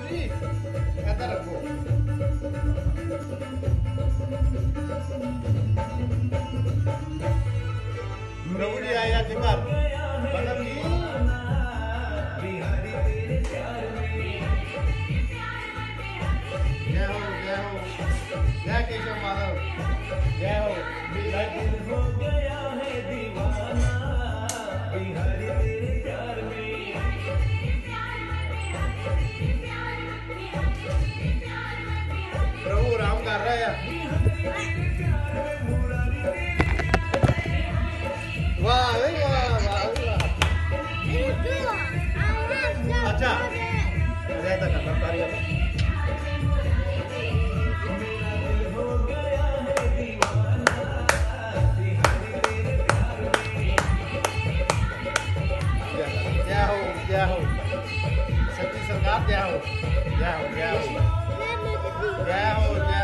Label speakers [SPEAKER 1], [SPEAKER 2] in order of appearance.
[SPEAKER 1] जी इधर रखो। प्रभु जी आएगा जिम्मत मतलब कि जय हो जय हो जय केशव माधव जय हो।
[SPEAKER 2] हो गया है दीवाना बिहारी तेरे प्यार में।
[SPEAKER 1] प्रभु राम कर रहा है। वाह भाई वाह वाह वाह। अच्छा रहता करना कार्य जय हो सच्ची सरकार जय हो जय हो जय हो जय हो जय